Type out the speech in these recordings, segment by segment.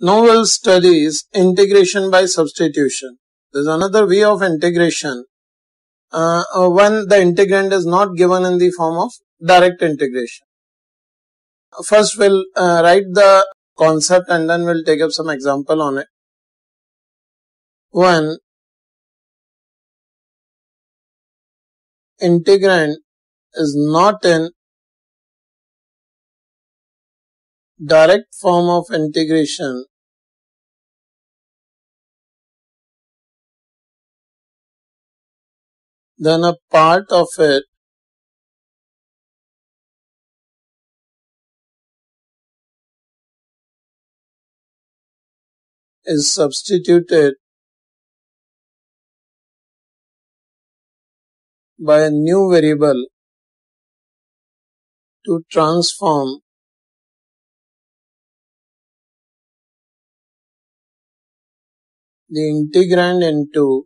Now we'll study integration by substitution. There's another way of integration when the integrand is not given in the form of direct integration. First we'll write the concept and then we'll take up some example on it. When integrand is not in direct form of integration, then a part of it is substituted by a new variable to transform the integrand into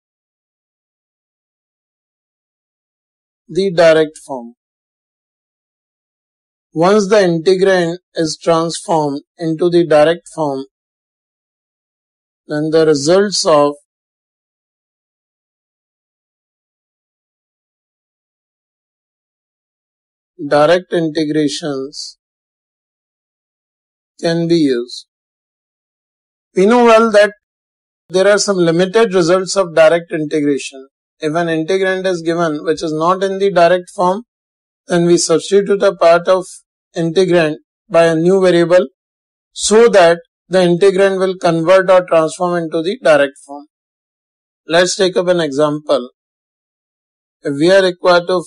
the direct form. Once the integrand is transformed into the direct form, then the results of direct integrations can be used. We know well that there are some limited results of direct integration. If an integrand is given which is not in the direct form, then we substitute a part of integrand by a new variable so that the integrand will convert or transform into the direct form. Let's take up an example. If we are required to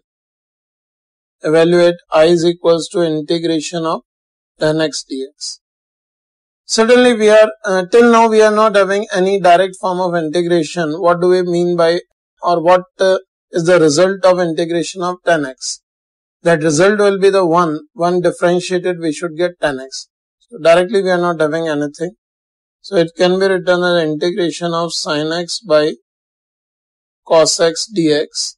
evaluate I is equals to integration of 10x dx. Certainly we are, till now we are not having any direct form of integration. What do we mean by, or what is the result of integration of 10x? That result will be the one differentiated, we should get 10x. So directly we are not having anything. So it can be written as integration of sin x by cos x dx.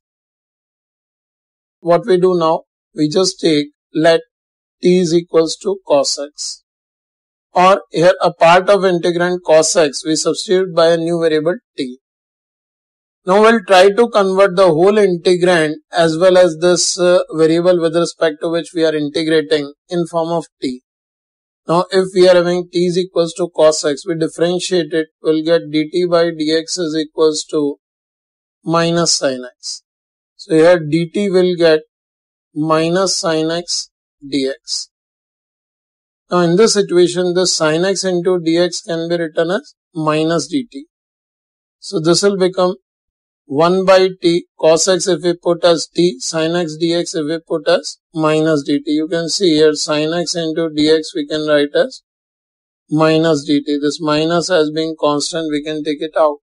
What we do now, we just take let t is equals to cos x. Or here a part of integrand cos x we substitute by a new variable t. Now we'll try to convert the whole integrand as well as this variable with respect to which we are integrating in form of t. Now if we are having t is equals to cos x, we differentiate it, we'll get dt by dx is equals to minus sin x. So here dt will get minus sin x dx. Now in this situation, this sin x into dx can be written as minus dt. So this will become 1 by t cos x if we put as t, sin x dx if we put as minus dt. You can see here sin x into dx we can write as minus dt. This minus as being constant, we can take it out.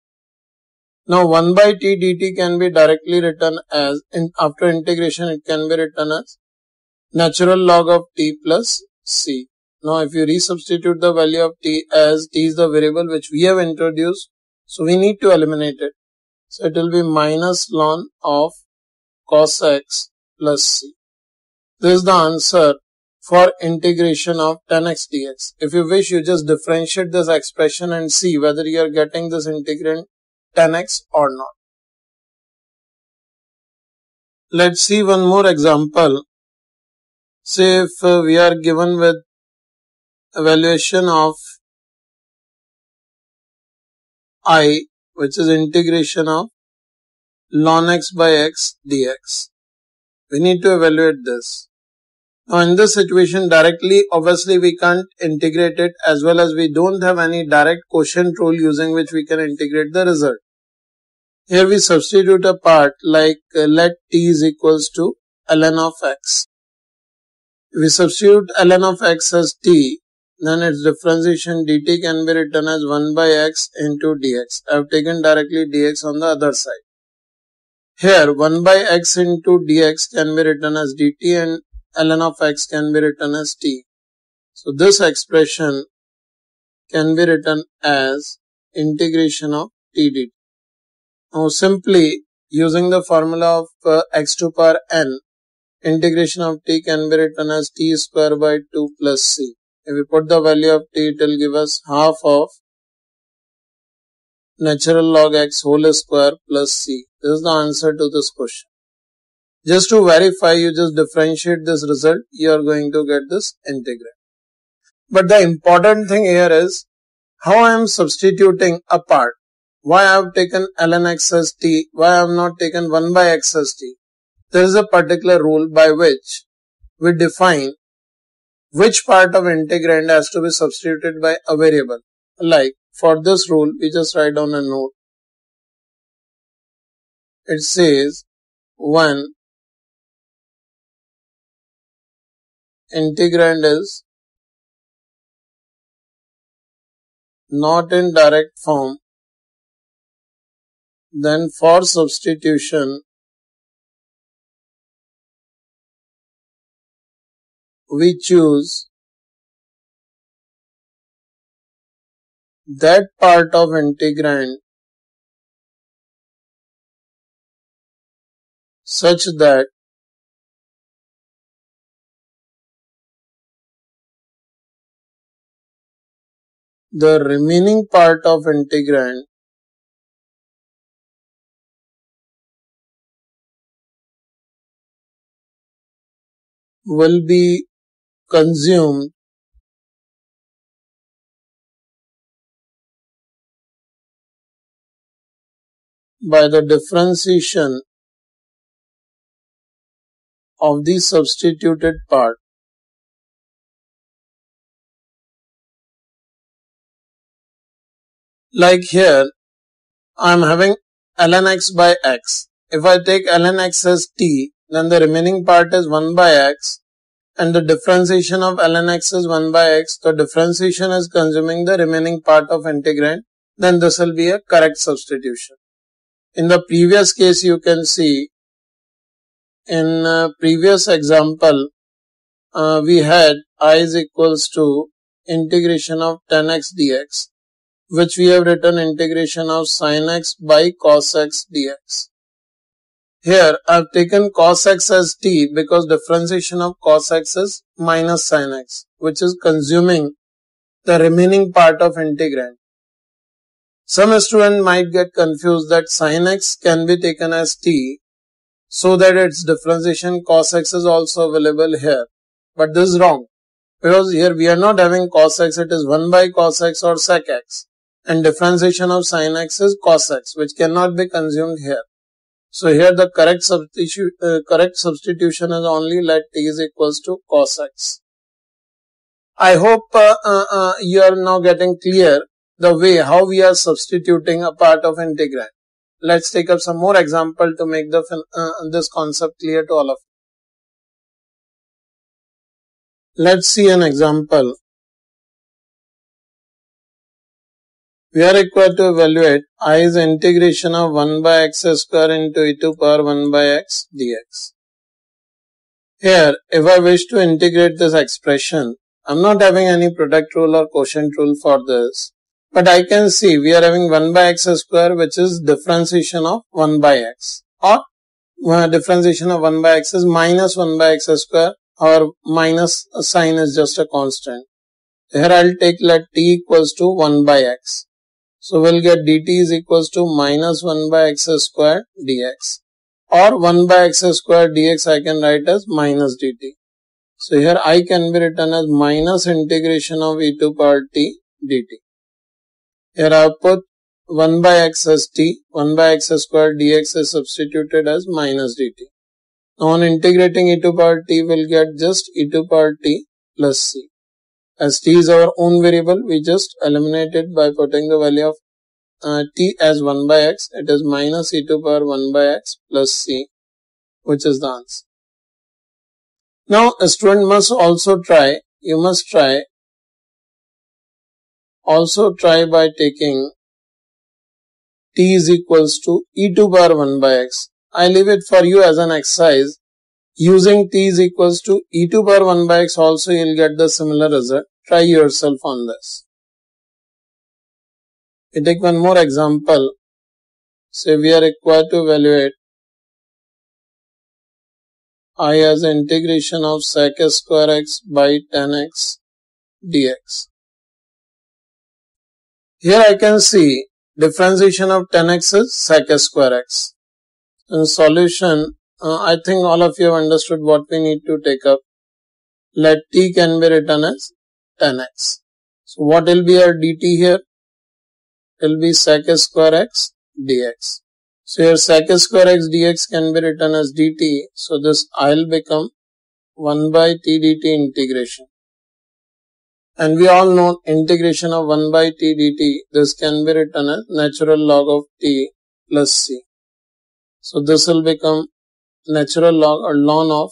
Now 1 by t dt can be directly written as, after integration it can be written as natural log of t plus c. Now if you resubstitute the value of t as t is the variable which we have introduced, so we need to eliminate it. So it will be minus ln of cos x plus c. This is the answer for integration of 10x dx. If you wish, you just differentiate this expression and see whether you are getting this integrand 10x or not. Let's see one more example. Say if we are given with evaluation of I, which is integration of ln x by x dx. We need to evaluate this. Now in this situation directly, obviously we can't integrate it, as well as we don't have any direct quotient rule using which we can integrate the result. Here we substitute a part like let t is equals to ln of x. If we substitute ln of x as t, then its differentiation dt can be written as 1 by x into dx. I have taken directly dx on the other side. Here 1 by x into dx can be written as dt and ln of x can be written as t. So this expression can be written as integration of t dt. Now simply using the formula of x to power n, integration of t can be written as t square by 2 plus c. If we put the value of t, it will give us half of natural log x whole square plus c. This is the answer to this question. Just to verify, you just differentiate this result, you are going to get this integral. But the important thing here is how I am substituting a part. Why I have taken ln x as t, why I have not taken 1 by x as t. There is a particular rule by which we define which part of integrand has to be substituted by a variable. Like for this rule, we just write down a note. It says when integrand is not in direct form, then for substitution we choose that part of integrand such that the remaining part of integrand will be consumed by the differentiation of the substituted part. Like here, I am having ln x by x. If I take ln x as t, then the remaining part is 1 by x, and the differentiation of ln x is 1 by x. The differentiation is consuming the remaining part of integrand. Then this will be a correct substitution. In the previous case, you can see in previous example, we had I is equals to integration of 10x dx, which we have written integration of sin x by cos x dx. Here I have taken cos x as t because differentiation of cos x is minus sin x, which is consuming the remaining part of integrand. Some student might get confused that sin x can be taken as t so that its differentiation cos x is also available here. But this is wrong, because here we are not having cos x, it is 1 by cos x or sec x, and differentiation of sin x is cos x, which cannot be consumed here. So here the correct substitution is only let t is equals to cos x. I hope you are now getting clear the way how we are substituting a part of integrand. Let's take up some more example to make this concept clear to all of you. Let's see an example. We are required to evaluate I is integration of 1 by x square into e to power 1 by x dx. Here, if I wish to integrate this expression, I am not having any product rule or quotient rule for this. But I can see we are having 1 by x square, which is differentiation of 1 by x, or differentiation of 1 by x is minus 1 by x square, or minus sign is just a constant. Here I'll take let t equals to 1 by x. So we'll get dt is equals to minus 1 by x square dx, or 1 by x square dx I can write as minus dt. So here I can be written as minus integration of e to power t dt. Here I have put 1 by x as t, 1 by x square dx is substituted as minus dt. Now on integrating e to power t, will get just e to power t plus c. As t is our own variable, we just eliminate it by putting the value of t as 1 by x. It is minus e to power 1 by x plus c, which is the answer. Now a student must also try, you must try by taking t is equals to e to power 1 by x. I leave it for you as an exercise. Using t is equals to e to power 1 by x also you will get the similar result. Try yourself on this. We take one more example. Say we are required to evaluate I as integration of sec square x by 10x dx. Here I can see differentiation of 10x is sec square x. In solution, I think all of you have understood what we need to take up. Let t can be written as 10x. So what will be our dt here? It will be sec square x dx. So here sec square x dx can be written as dt. So this I will become 1 by t dt integration. And we all know integration of 1 by t dt, this can be written as natural log of t plus c. So this will become natural log or ln of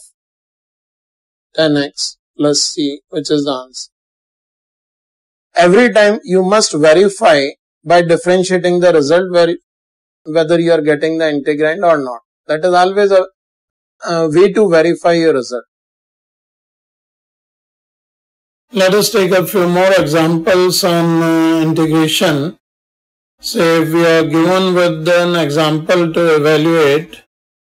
10x plus c, which is the answer. Every time you must verify by differentiating the result whether you are getting the integrand or not. That is always a way to verify your result. Let us take a few more examples on integration. So if we are given with an example to evaluate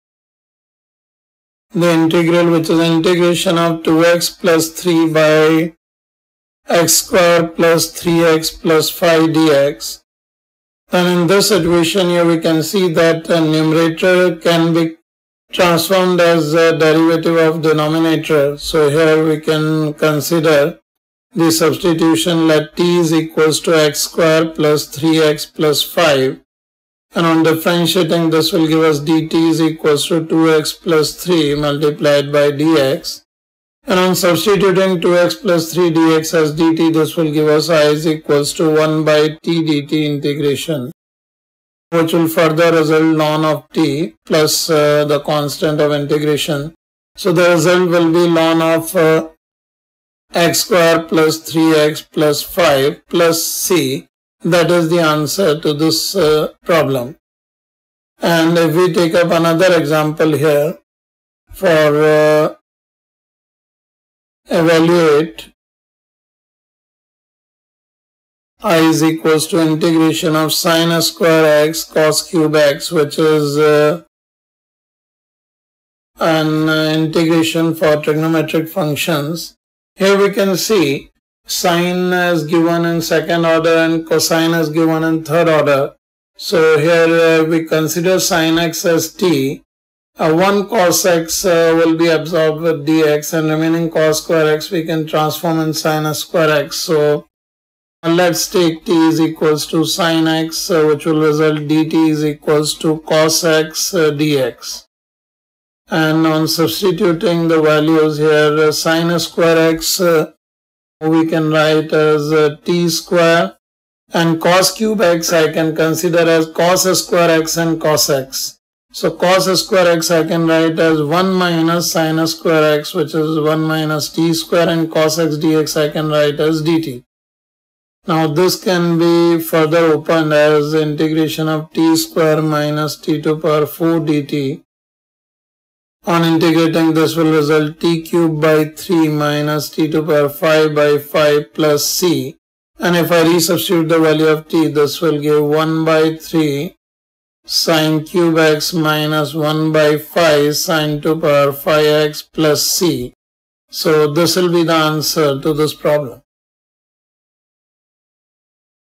the integral, which is integration of 2x plus 3 by x square plus 3x plus 5 dx, then in this situation here we can see that the numerator can be transformed as a derivative of denominator. So here we can consider the substitution. Let t is equals to x square plus 3x plus 5, and on differentiating this will give us dt is equals to 2x plus 3 multiplied by dx, and on substituting 2x plus 3 dx as dt, this will give us I is equals to 1 by t dt integration, which will further result ln of t plus the constant of integration. So the result will be ln of x square plus 3x plus 5 plus c. That is the answer to this problem. And if we take up another example here for evaluate I is equals to integration of sin square x cos cube x, which is an integration for trigonometric functions. Here we can see sine is given in second order and cosine is given in third order. So here we consider sin x as t. 1 cos x will be absorbed with dx, and remaining cos square x we can transform in sin square x. So let's take t is equals to sin x, which will result dt is equals to cos x dx. And on substituting the values here, sin square x we can write as t square, and cos cube x I can consider as cos square x and cos x. So cos square x I can write as 1 minus sin square x, which is 1 minus t square, and cos x dx I can write as dt. Now this can be further opened as integration of t square minus t to power 4 dt. On integrating this will result t cube by 3 minus t to power 5 by 5 plus c. And if I resubstitute the value of t, this will give 1 by 3 sin cube x minus 1 by 5 sin to power 5x plus c. So this will be the answer to this problem.